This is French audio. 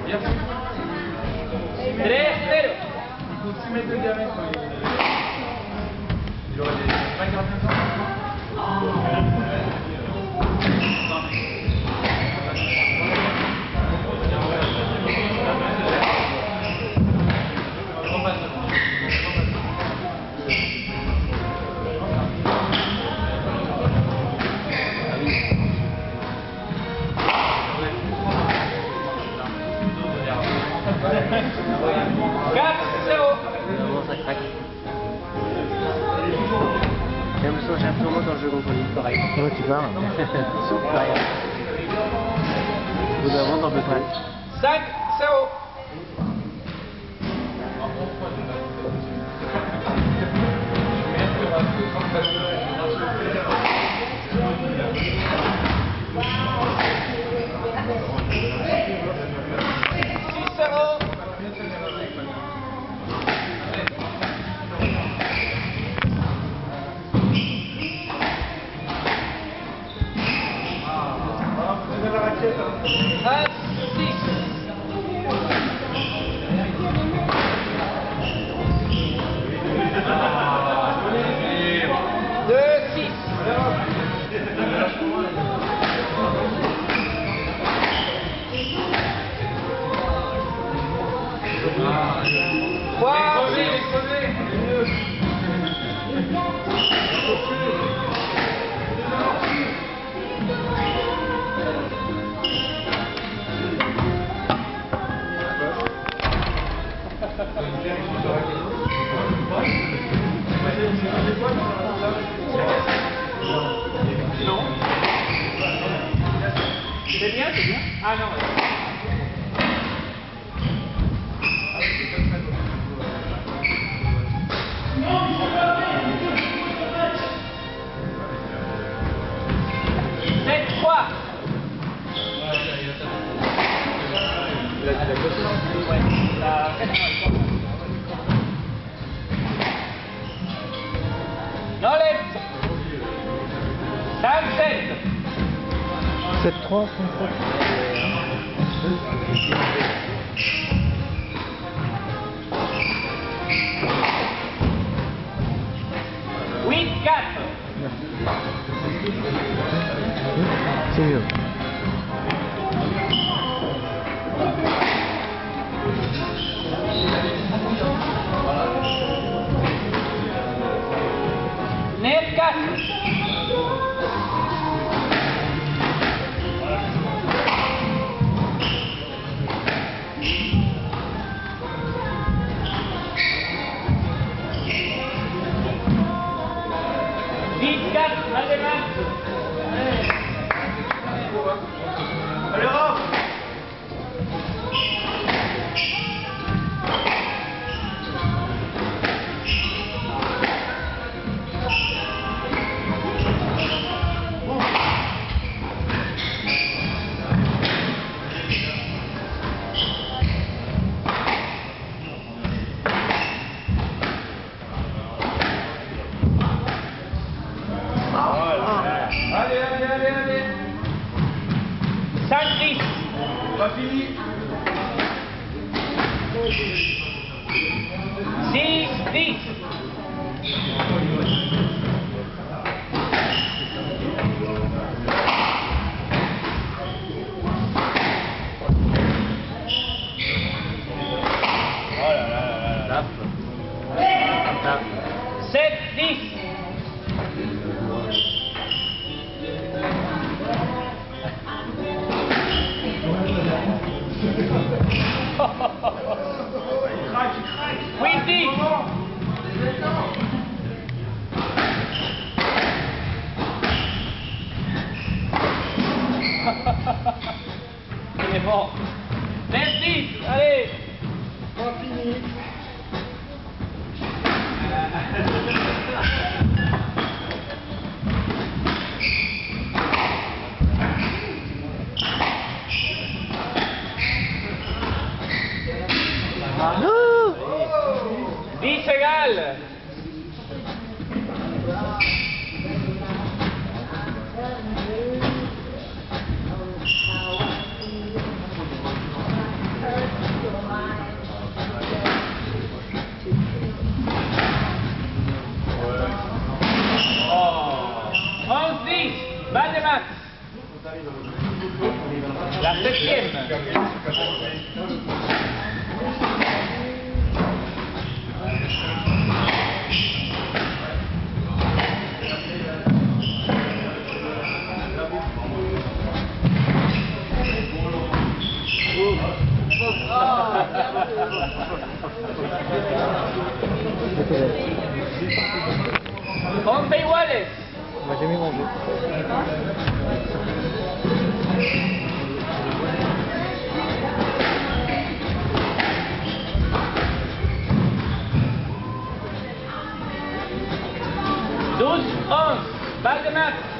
3-0. Il faut 6 mètres de diamètre. Il aurait des 5 gardiens. Ça craque. J'ai l'impression moi quand je joue contre lui, pareil. Ouais, tu parles. Pareil. Au bout d'un moment, t'en peux pas. 5-0. C'est bien, c'est bien. Ah non, Knowledge 5-7. 7-3, 8-4. c'est mieux. Neuf 4. Allez, Rob! Allez. 5-10. Pas fini. 6-10. Oh là. 7-10. Quinty. C'est bon. 9-10. Allez. Pas fini. Non 10 égales. Septième. Pompey Wallace. On va jamais manger. Douze, 11. Balle de match.